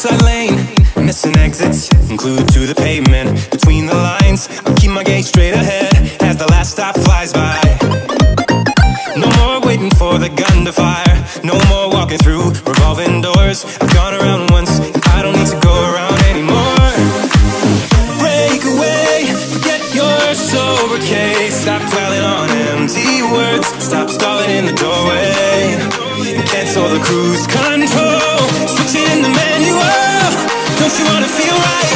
outside lane, missing exits, glued to the pavement. Between the lines, I keep my gaze straight ahead as the last stop flies by. No more waiting for the gun to fire, no more walking through revolving doors. I've gone around once, I don't need to go around anymore. Break away, forget your sober case. Stop dwelling on empty words, stop stalling in the doorway, and cancel the cruise control. Switch it in the manual, don't you wanna feel right?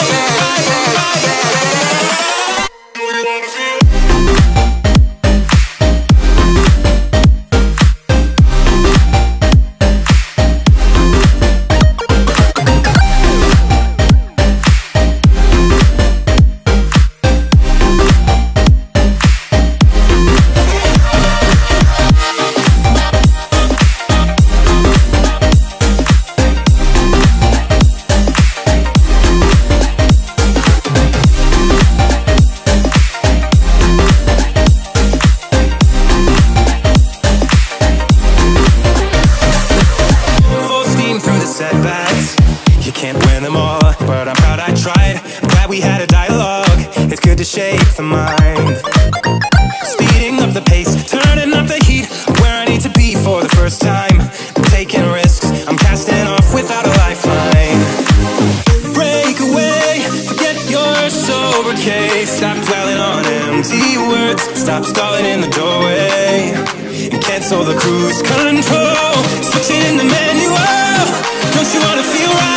Setbacks, you can't win them all, but I'm proud I tried. I'm glad we had a dialogue, it's good to shake the mind. Speeding up the pace, turning up the heat, where I need to be for the first time. I'm taking risks, I'm casting off without a lifeline. Break away, forget your sober case. Stop dwelling on empty words, stop stalling in the doorway, and cancel the cruise control. Switch it in the manual, don't you wanna feel right?